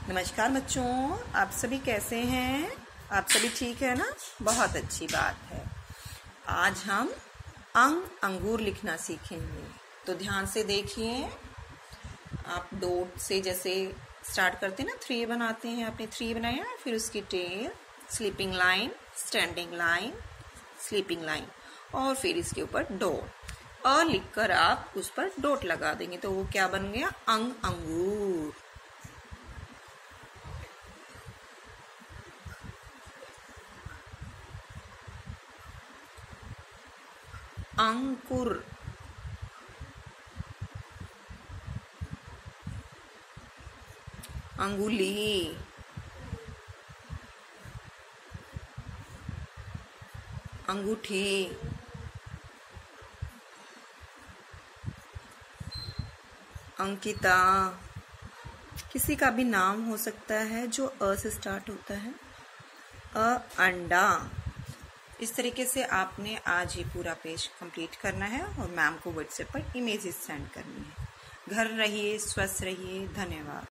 नमस्कार बच्चों, आप सभी कैसे हैं? आप सभी ठीक है ना? बहुत अच्छी बात है। आज हम अंगूर लिखना सीखेंगे। तो ध्यान से देखिए। आप डॉट से जैसे स्टार्ट करते हैं ना, 3 बनाते हैं। आपने 3 बनाया, फिर उसकी tail, sleeping line, standing line, sleeping line, और फिर इसके ऊपर डॉट और लिखकर आप उस पर डॉट लगा देंगे। तो वो क्या बन गया? अंगूर। अंकुर, अंगुली, अंगूठी, अंकिता। किसी का भी नाम हो सकता है जो अ से स्टार्ट होता है। अंडा। इस तरीके से आपने आज ये पूरा पेज कंप्लीट करना है और मैम को व्हाट्सएप पर इमेजेस सेंड करनी है। घर रहिए, स्वस्थ रहिए। धन्यवाद।